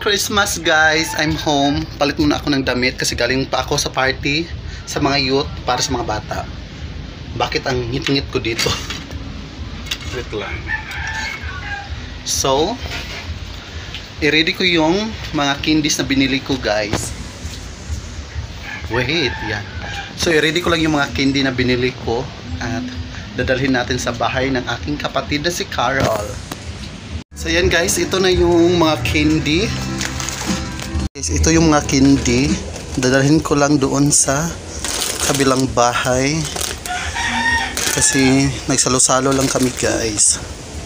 Christmas guys! I'm home. Palit muna ako ng damit kasi galing pa ako sa party sa mga youth para sa mga bata. Bakit ang ngit-ngit ko dito? Wait lang. So, i-ready ko yung mga candies na binili ko guys. Wait, yan. So, i-ready ko lang yung mga candy na binili ko at dadalhin natin sa bahay ng aking kapatid na si Carol. So yan guys, ito na yung mga candy. Guys, ito yung mga candy. Dadalhin ko lang doon sa kabilang bahay. Kasi nagsalo-salo lang kami guys.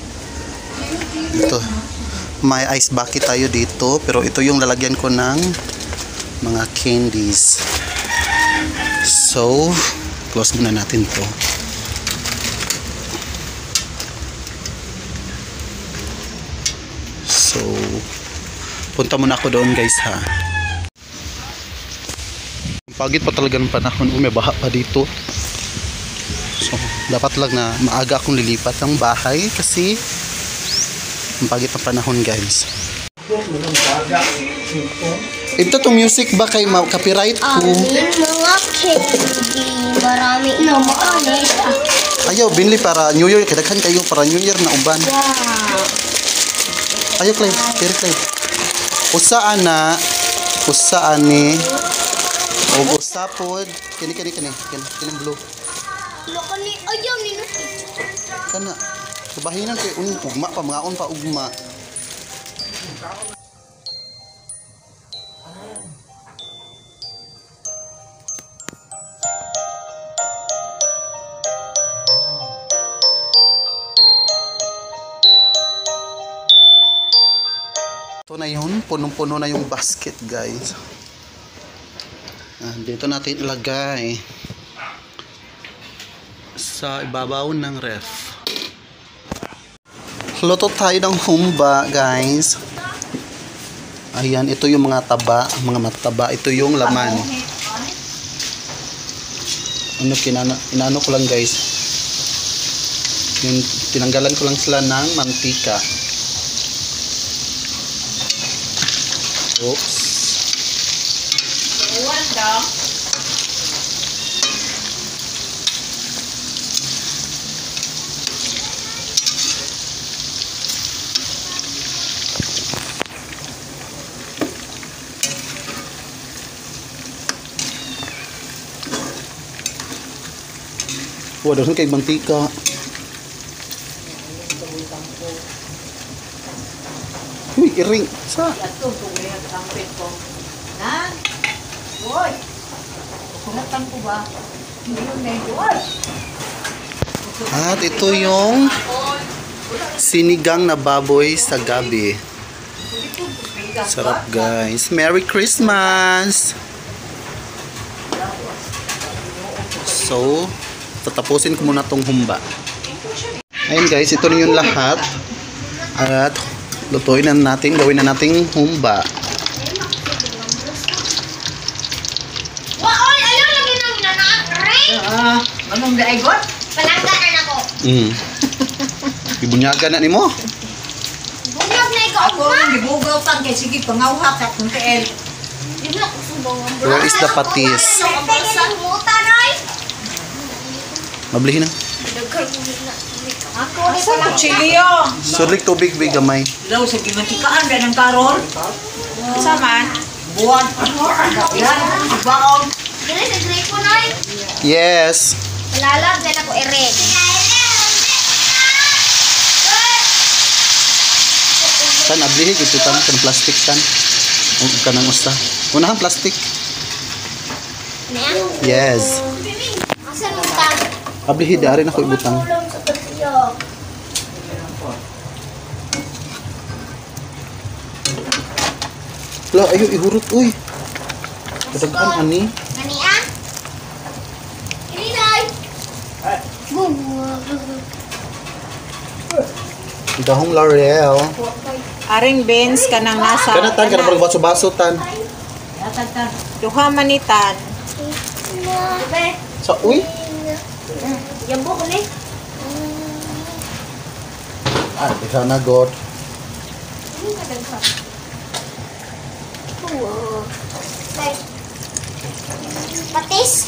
Ito. May ice bucket tayo dito. Pero ito yung lalagyan ko ng mga candies. So, close muna natin to. So, punta muna ako doon guys ha. Pagit pa talaga ng panahon, may baha pa dito. So, dapat lang na maaga akong lilipat ng bahay kasi pagit ng panahon guys. Ito tong music ba kay copyright ko? Mga candy, marami na maalis. Ayaw, binili para New Year. Kadaghan kayo para New Year na uban. Wow. Ayo Clyde, kiri Clyde. Usaan na, usaan ni. O usapod, kini blue. Lokani ayaw ni no. Kana. Kabahinan kay ugma pa mangaon pa ugma. Ito na yun, punong-puno na yung basket guys. Dito natin ilagay sa ibabaw ng ref. Luto tayo ng humba guys. Ayan, ito yung mga taba, mga mataba. Ito yung laman. Inaano ko lang guys. Yung tinanggalan ko lang sila ng mantika. Oops. Waduh, kayak mantika. Uy, iring. Sa? At ito yung sinigang na baboy sa gabi. Sarap guys. Merry Christmas! So, tatapusin ko muna tong humba. Ayun guys, ito na yung lahat. At lutuin na natin, gawin na nating humba. Wow, ayaw lagi nang nanakring. Anong daigot? Palangganan ako. Ibunyaga na ni mo. Bunyag na ikaw Ako ang gibugaw pang kay sige pangawhak sa kung kael. Di ba ako subong ang Where is the patis? Mablihin na. Ako rin Asa pala. ko chilio? Sulik tubig big gamay. Daw sa gimantikaan ba ng karol? Saman? Buwan. Yan, baon. Dili sa grade ko na eh. Yes. Palalag din ako i-red. Tan ablihi gitu tan plastik tan. Ug kanang usta. Unahan plastik. Niya? Yes. Asa mo ta? Ablihi dari na ko ibutang. Tulong sa pagsiyo. La ayo ihurot uy. Kadaghan ani. Kani ah? Ini day. Dahong L'Oreal. Aring beans kanang nasa. Kana tan kana pag baso-baso tan. Duha manitan. Be. Sa uy. Yambo ko ni. Ah, di sana god. Ini kadang ka. Like, patis.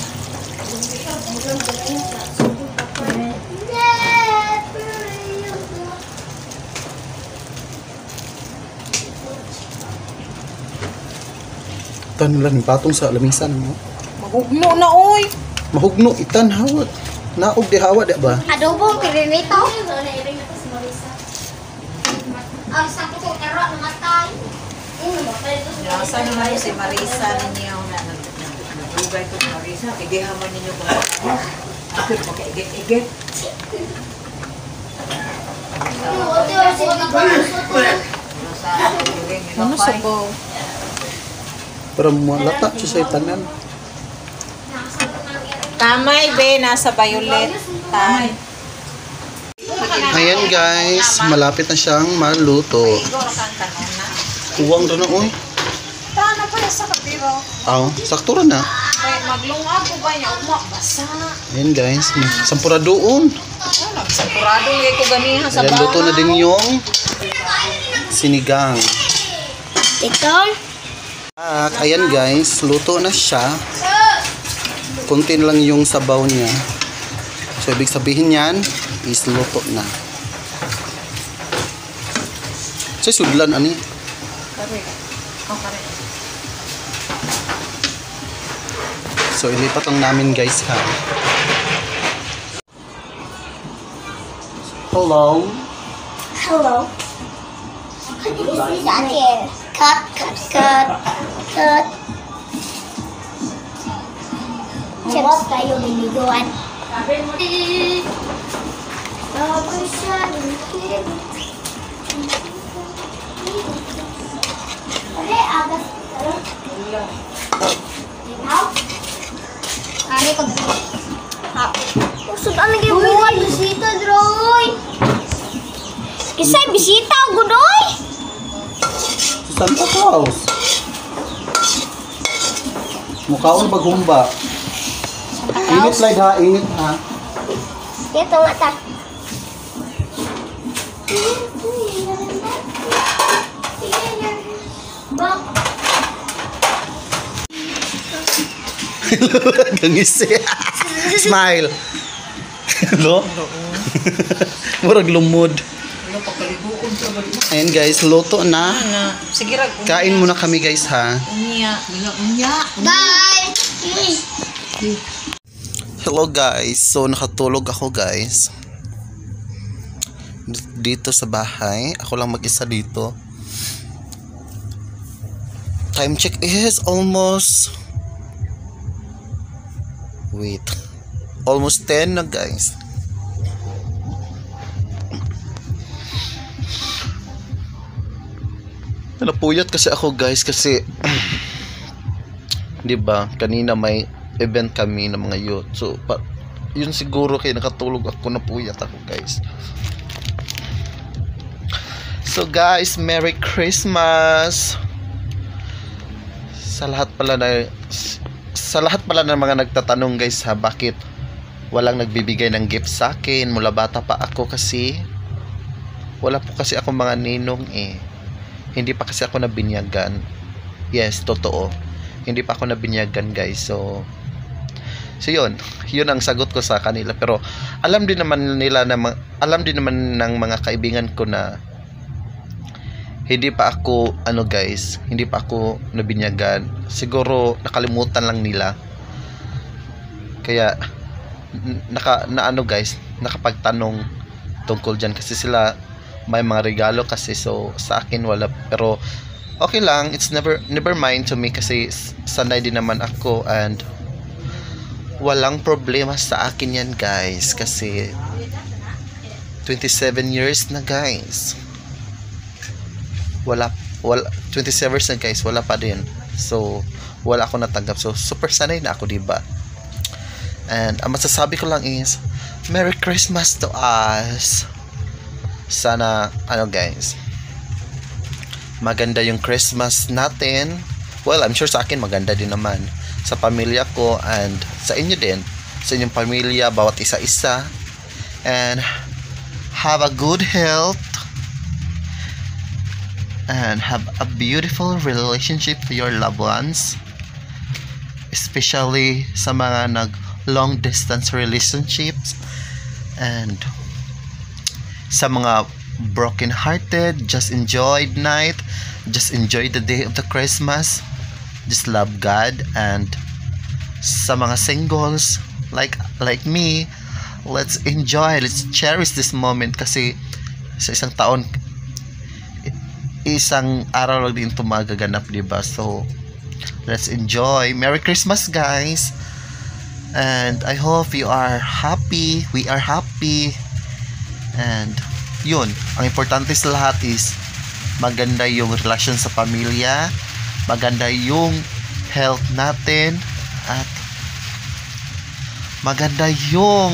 Tan lang patong sa lamisan mo. Mahugno na, oy. Mahugno itan hawat. Naog di hawa di ba? Adobong pirinito. Ang sakit ko karo namatay. Nasa naman si Marisa ninyo na nagdugay ko si Marisa. Igihaman ninyo ko. Ako yung makaigit-igit. Ano sa go? Para malata siya sa tanan. Kamay, be. Nasa violet. Tay. Ayan guys, malapit na siyang maluto. Igor kang kanon na. Uwang rin na oy. Tana pa sa kapiro. Aw, sakto ra na. Kaya maglungag ko ba niya? Basa. Ayan guys, sampura doon. Sigurado ngay ko ganihan sa Ayan, luto na din yung sinigang. Ito. At ayan guys, luto na siya. Kunti lang yung sabaw niya. So ibig sabihin yan is luto na. So sudlan ani. Kare. Oh, kare. So ilipat lang namin guys ha. Hello. Hello. This is Akir. Cut, cut, cut, cut. Chips tayo niliguan. Agas. Ari ko. Usod ang lagi buwan. Bisita, Droy. Kisay, bisita, Gudoy. Sa Santa Claus. Mukhaon bagumba. Init lang ha, init ha. Ito nga ta. Gangisi. Smile. Hello? Murag lumod. Ayan guys, luto na. Sige rag. Kain muna kami guys ha. Unya. Unya. Bye. Hello guys, so nakatulog ako guys. Dito sa bahay, ako lang mag-isa dito. Time check is almost almost 10 na guys. Napuyat kasi ako guys kasi 'di ba kanina may event kami ng mga youth. So yun siguro kaya nakatulog ako, napuyat ako guys. So guys, Merry Christmas sa lahat pala ng mga nagtatanong guys ha, bakit walang nagbibigay ng gift sa akin mula bata pa ako, kasi wala po kasi ako mga ninong eh. Hindi pa kasi ako nabinyagan. Yes, totoo. Hindi pa ako nabinyagan guys. So yun ang sagot ko sa kanila. Pero alam din naman ng mga kaibigan ko na hindi pa ako hindi pa ako nabinyagan. Siguro nakalimutan lang nila. Kaya nakapagtanong tungkol dyan kasi sila may mga regalo kasi, so sa akin wala. Pero okay lang, it's never mind to me kasi sanay din naman ako and walang problema sa akin yan guys, kasi 27 years na guys. Wala 27 years na guys, wala pa din. So wala ako natanggap. So super sanay na ako, diba? And ang masasabi ko lang is Merry Christmas to us. Sana guys, maganda yung Christmas natin. Well, I'm sure sa akin maganda din naman, sa pamilya ko and sa inyo din, sa inyong pamilya, bawat isa-isa. And have a good health and have a beautiful relationship to your loved ones, especially sa mga nag long distance relationships, and sa mga broken hearted, just enjoy the night, just enjoy the day of the Christmas, just love God. And sa mga singles like me, let's enjoy, let's cherish this moment, kasi sa isang taon isang araw lang din ito magaganap, diba? So let's enjoy. Merry Christmas, guys, and I hope you are happy, we are happy, and yun, ang importante sa lahat is maganda yung relasyon sa pamilya, maganda yung health natin, at maganda yung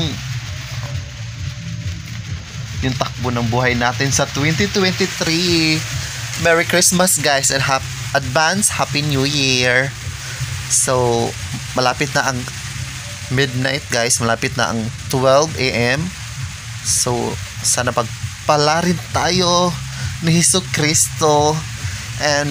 takbo ng buhay natin sa 2023. Merry Christmas, guys, and advance Happy New Year. So malapit na ang midnight, guys, malapit na ang 12 a.m. So sana pagpalarin tayo ni Hesus Kristo, and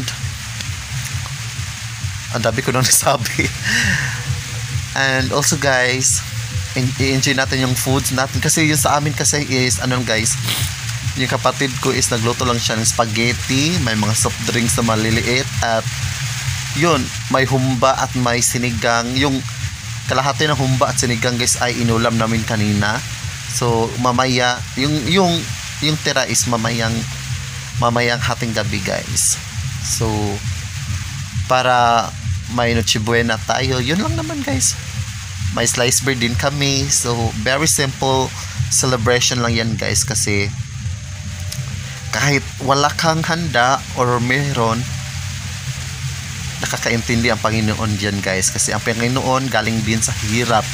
ang dami ko nang nasabi. And also, guys, i-enjoy natin yung foods natin, kasi yun sa amin kasi is guys, yung kapatid ko is nagluto lang siya ng spaghetti, may mga soft drinks na maliliit, at yun, may humba at may sinigang. Yung kalahati ng humba at sinigang, guys, ay inulam namin kanina. So mamaya yung tira is mamayang hating gabi, guys. So para may noche buena tayo, yun lang naman, guys. May slice bread din kami. So very simple celebration lang yan, guys, kasi kahit wala kang handa or meron, nakakaintindi ang Panginoon dyan, guys, kasi ang Panginoon galing din sa hirap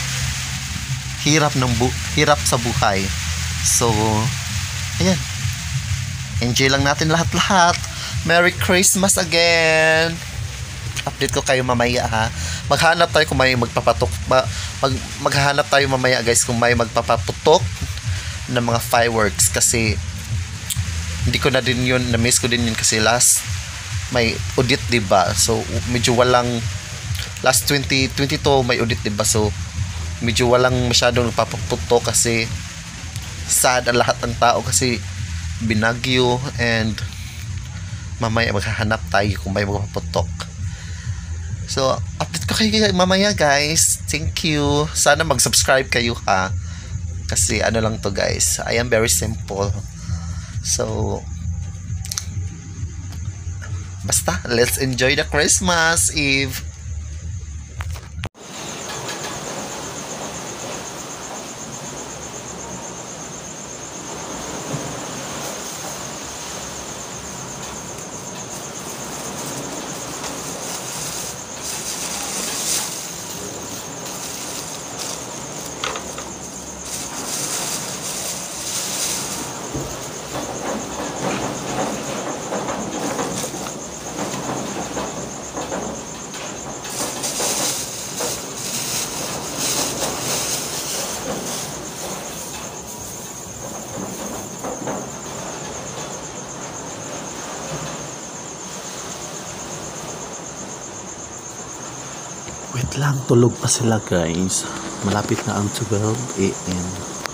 sa buhay. So ayan, enjoy lang natin lahat. Merry Christmas again. Update ko kayo mamaya, ha. Maghanap tayo kung may magpapatok maghahanap tayo mamaya, guys, kung may magpapaputok ng mga fireworks, kasi hindi ko na din yun, na-miss ko din yun, kasi last may audit, diba? So medyo walang, last 2022 may audit, diba? So medyo walang masyadong nagpapaputok, kasi sad ang lahat ng tao kasi binagyo, and mamaya maghahanap tayo kung may magpapaputok. So update ko kayo mamaya, guys. Thank you. Sana mag-subscribe kayo, ha, kasi lang to, guys, I am very simple. So basta let's enjoy the Christmas Eve. Wait lang, tulog pa sila, guys. Malapit na ang 12 a.m.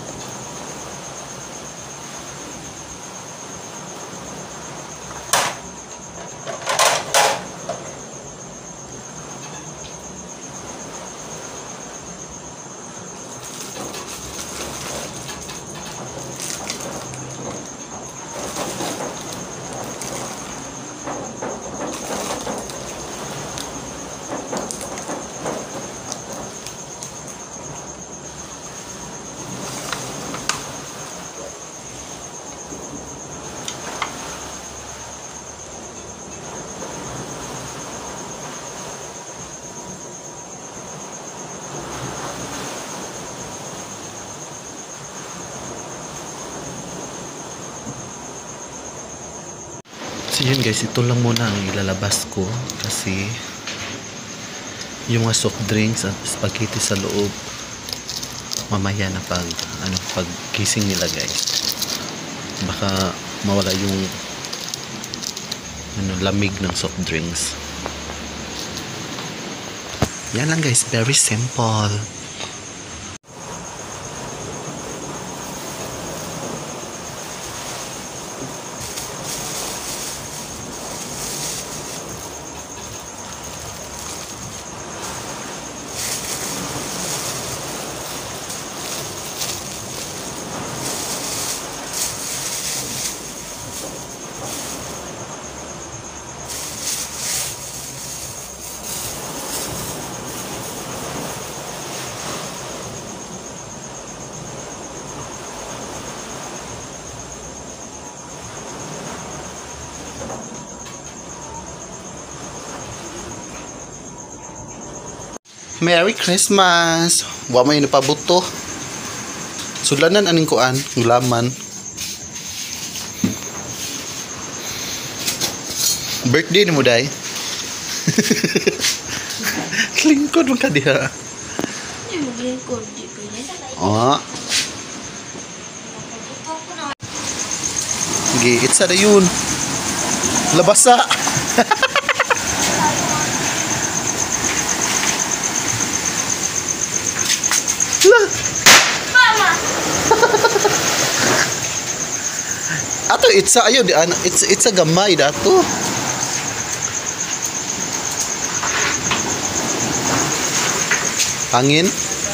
So yun, guys, ito lang muna ang ilalabas ko, kasi yung mga soft drinks at spaghetti sa loob mamaya na pag gising nila, guys. Baka mawala lamig ng soft drinks. Yan lang guys, very simple. Merry Christmas! Wa may napabuto. Sulanan aning kuan, gulaman. Birthday ni mo day. Lingkod mo ka diha. Ah. Gi, it's ada yun. Labasa. Ato itsa ayo di ana it's a gamay dato. Angin.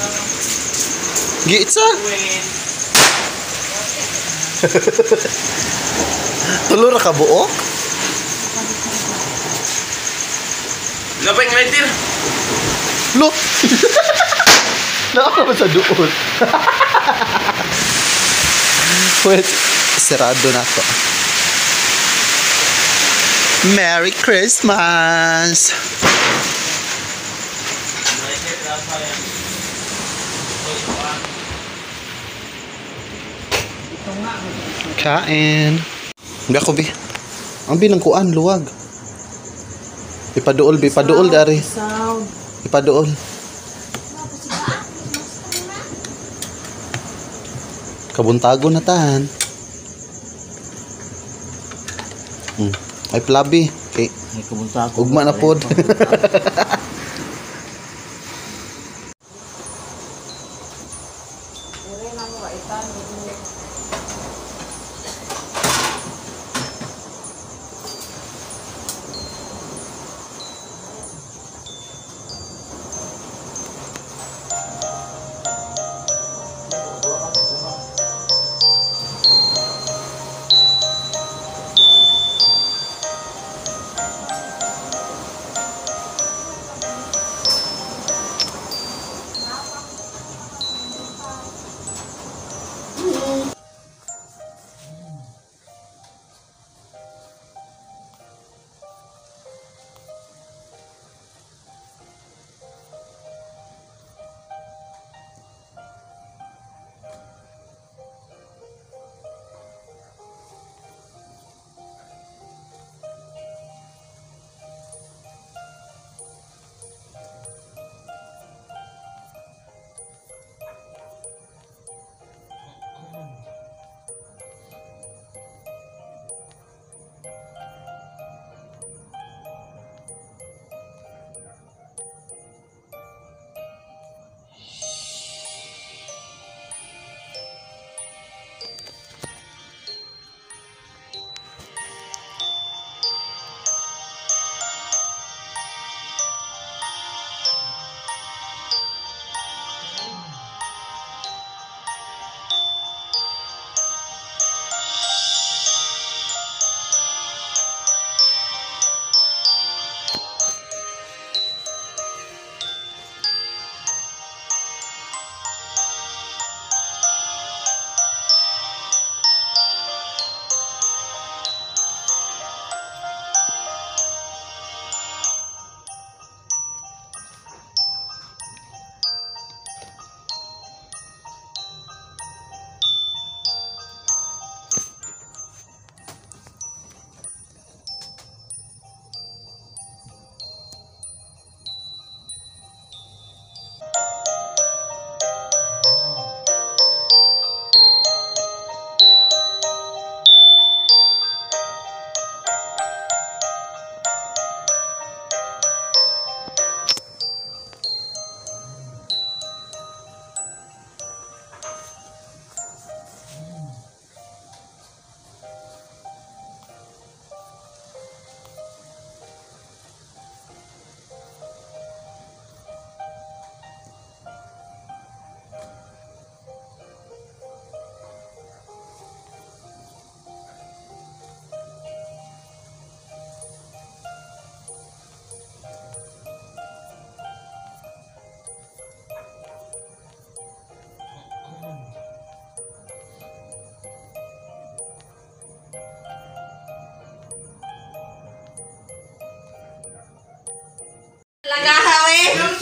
Gi itsa. Tulo ra ka buok. Lapay ng lighter. Lo. Naa ba sa duot? Wait, sarado na to. Merry Christmas! Kain. Hindi ako, bi. Ang bilang kuan, luwag. Ipaduol dari. Ipaduol. Kabuntago na tan. Ay plabi. Okay. Ay kabuntago. Ugma na pod.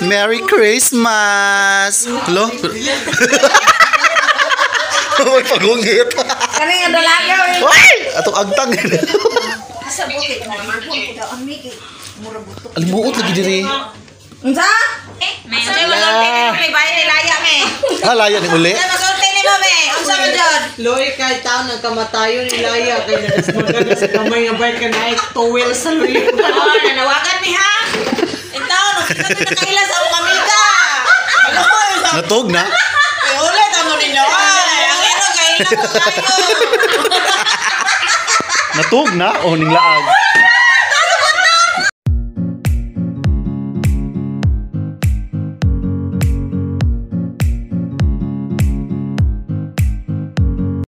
Merry Christmas! Hello? May pagungit. Kani nga dalaga eh. Ay! Atong agtang. Asa bukit na ibon daw ang miki. Mura butok. Alimuot lagi diri. Unsa? May may bayan ni laya me. Halaya ni uli. Sa masulti ni mo me. Unsa man jud? Loy kay tao nagkamatayo ni Laya kay nagasmagan na sa kamay nga bayad ka na towel sa luyo. Oh, nanawagan mi ha. Itaw no kita kaila sa mga amiga. Natog na. Ulit ano ninyo. Ay, ang ino kaila ko kayo. Natog na. Oh, ning laag.